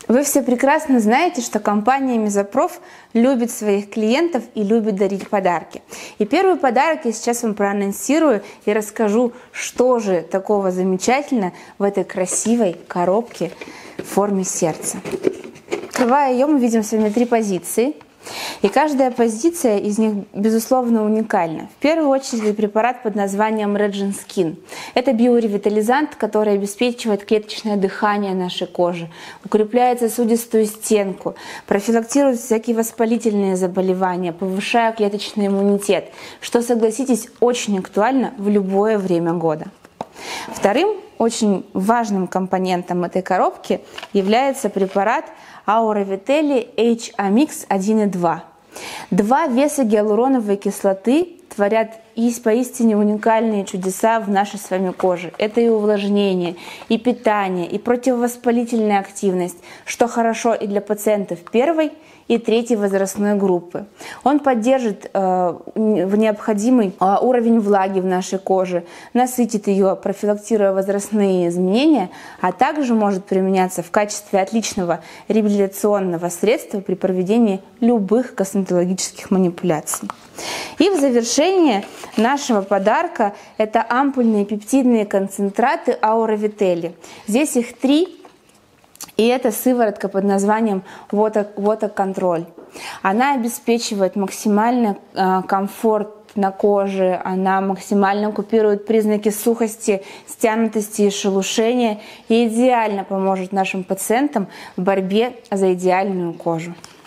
Вы все прекрасно знаете, что компания Мезопроф любит своих клиентов и любит дарить подарки. И первый подарок я сейчас вам проанонсирую и расскажу, что же такого замечательного в этой красивой коробке в форме сердца. Открывая ее, мы видим с вами 3 позиции. И каждая позиция из них, безусловно, уникальна. В первую очередь препарат под названием Regen Skin. Это биоревитализант, который обеспечивает клеточное дыхание нашей кожи, укрепляет сосудистую стенку, профилактирует всякие воспалительные заболевания, повышая клеточный иммунитет, что, согласитесь, очень актуально в любое время года. Вторым очень важным компонентом этой коробки является препарат Auravitelli H-Amix 1 и 2. 2 веса гиалуроновой кислоты творят поистине уникальные чудеса в нашей с вами коже. Это и увлажнение, и питание, и противовоспалительная активность, что хорошо и для пациентов 1 и 3 возрастной группы. Он поддержит необходимый уровень влаги в нашей коже, насытит ее, профилактируя возрастные изменения, а также может применяться в качестве отличного реабилитационного средства при проведении любых косметологических манипуляций. И в завершение нашего подарка это ампульные пептидные концентраты Auravitelli. Здесь их 3. И это сыворотка под названием Water Control. Она обеспечивает максимальный комфорт на коже, она максимально купирует признаки сухости, стянутости и шелушения и идеально поможет нашим пациентам в борьбе за идеальную кожу.